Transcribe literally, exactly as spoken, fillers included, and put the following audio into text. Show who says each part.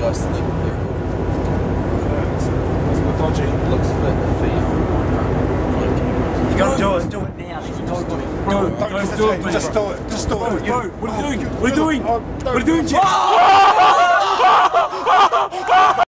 Speaker 1: nice sleek vehicle.
Speaker 2: It's a bit dodgy.
Speaker 1: Looks a bit defeated.
Speaker 3: You gotta do it, do it now. There's no way.
Speaker 2: Bro, don't just do it, just do it, just do it.
Speaker 3: Bro, what are you doing? What are you doing? What are you doing, Jeff?